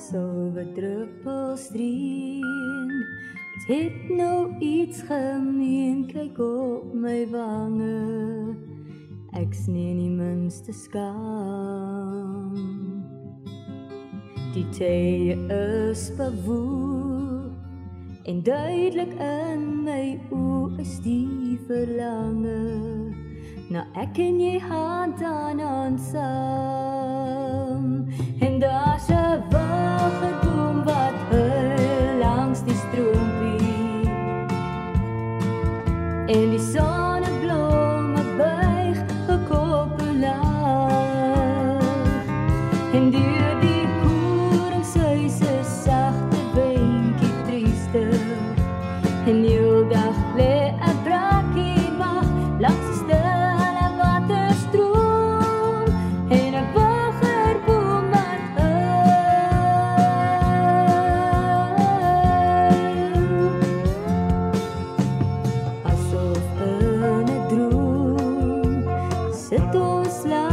silwer druppels reën. Het nou iets gemeen, kyk op my wange. Ek's nie die minste skaam. Die tye is bewoe, en duidelik in my oë is die verlange, na ek en jy hand aan hand saam. En daar's 'n wilgerboom wat huil langs die stroompie, en die sonneblome buig gekoppel laag, en deur die koringsuis is sagte windjie trieste, en heeldag lê 'n braakie wag langs die stille waterstroom, en 'n wilgerboom wat huil, asof in 'n droom sit ons langs